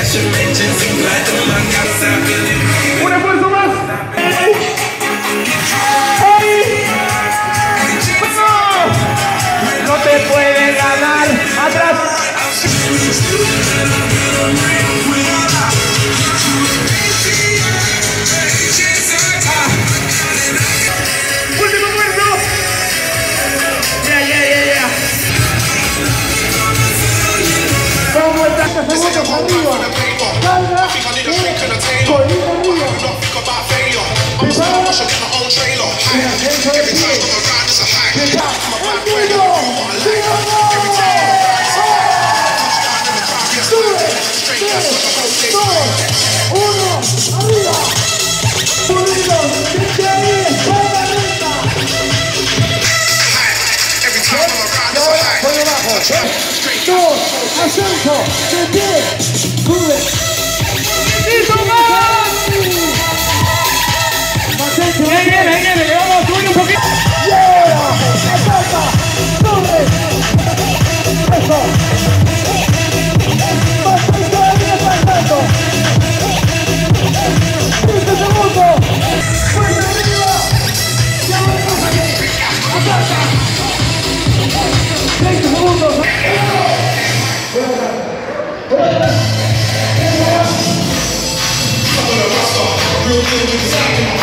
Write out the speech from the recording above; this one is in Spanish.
Un esfuerzo más. ¡Ay! ¡No! No te pueden ganar. Atrás. Último esfuerzo. Yeah. ¿Cómo estás? Segundos arriba. Carga. Colina arriba. Prepara. Y ascenso de pie. Sube. 3, 2, 1. Arriba. Pulidos. Desde ahí. Toda recta. Y ahora por debajo. 3, 2. Ascenso. De pie. Sube. ¡Listo, más! Ahí viene, vamos, sube un poquito. Y ahora, ataca, sube. Eso. Perfecto, perfecto. 15 segundos. Fuerte arriba. Y ahora pásate. Ataca. 30 segundos. Fuera.